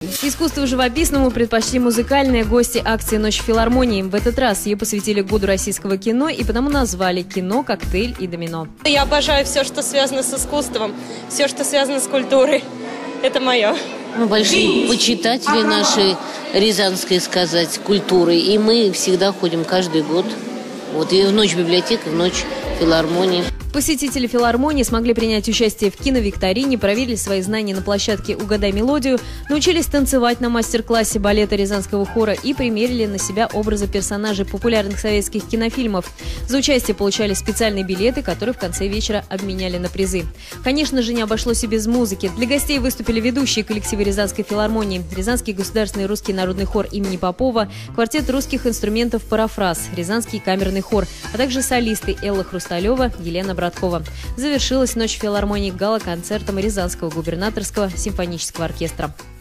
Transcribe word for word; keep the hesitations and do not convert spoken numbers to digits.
Искусству живописному предпочли музыкальные гости акции «Ночь филармонии». В этот раз ее посвятили году российского кино и потому назвали «Кино, коктейль и домино». Я обожаю все, что связано с искусством, все, что связано с культурой. Это мое. Мы большие почитатели нашей рязанской, сказать, культуры. И мы всегда ходим каждый год. Вот и в ночь библиотеки, в ночь филармонии. Посетители филармонии смогли принять участие в киновикторине, проверили свои знания на площадке «Угадай мелодию», научились танцевать на мастер-классе балета Рязанского хора и примерили на себя образы персонажей популярных советских кинофильмов. За участие получали специальные билеты, которые в конце вечера обменяли на призы. Конечно же, не обошлось и без музыки. Для гостей выступили ведущие коллективы Рязанской филармонии: Рязанский государственный русский народный хор имени Попова, квартет русских инструментов «Парафраз», Рязанский камерный хор, а также солисты Элла Хрусталева, Елена Браткова. Завершилась ночь филармонии гала-концертом Рязанского губернаторского симфонического оркестра.